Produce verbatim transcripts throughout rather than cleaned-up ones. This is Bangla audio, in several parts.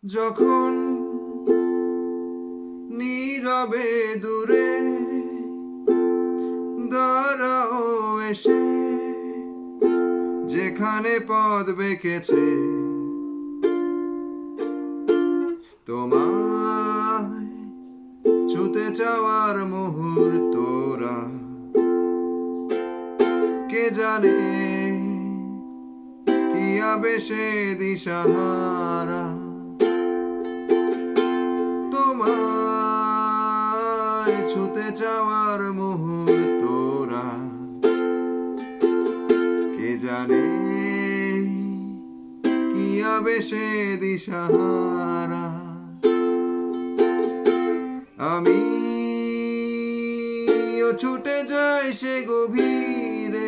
যখন নীরবে দূরে দাঁড়াও এসে, যেখানে পথ বেঁকেছে তোমায় ছুতে চাওয়ার মুহূর্তরা, কে জানে কি আবেশে দিশাহারা। তোমায় ছুতে চাওয়ার মুহূর্তরা, কে জানে কি আবেশে দিশাহারা। আমি ও ছুটে যাই সে গভীরে,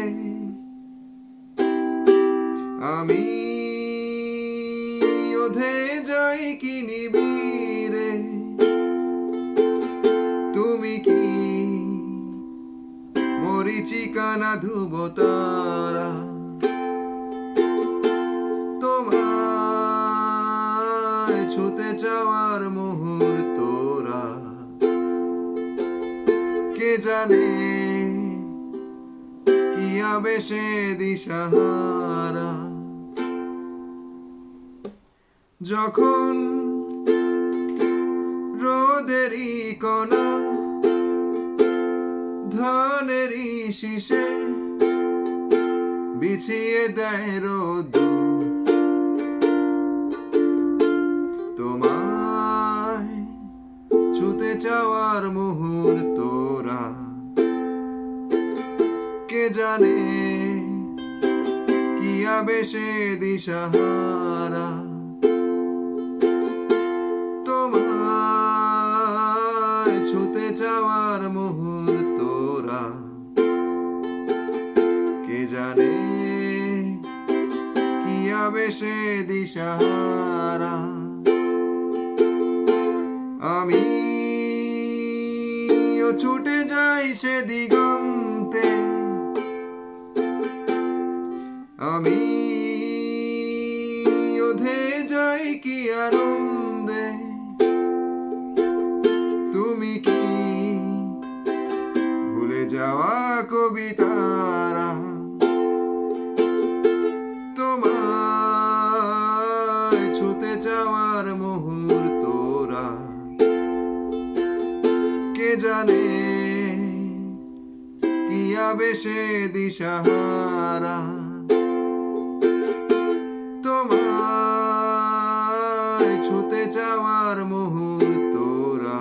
আমি ওধে যাই কি নিবিড়ে। তুমি কি মরীচিকা না ধ্রুব তারা? তোমায় ছুতে চাওয়ার মুহূর্তরা, কে জানে কি আবেশে দিশাহারা। যখন রোদেরই কণা ধানেরই শীষে বিছিয়ে দেয় রোদ্দুর, তোমায় ছুতে চাওয়ার মুহূর্তরা, কে জানে কি আবেশে দিশাহারা। তোমায় ছুতে চাওয়ার মুহূর্তরা, কে জানে কি আবেশে দিশাহারা। আমি ও ছুটে যাই সে দিগন্তে, আমি ওধে যাই কি আনন্দে। তুমি কি ভুলে যাওয়া কবিতারা? তোমায় ছুতে যাওয়ার মুহূর্তরা, কে জানে কি আবেশে দিশাহারা। তোমায় ছুতে যাওয়ার মুহূর্তরা,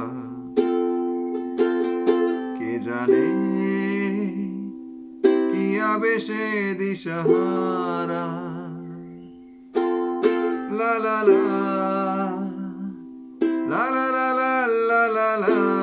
কে জানে কি আবেশে দিশাহারা। লা লা লা লা লা লা লা লা লা।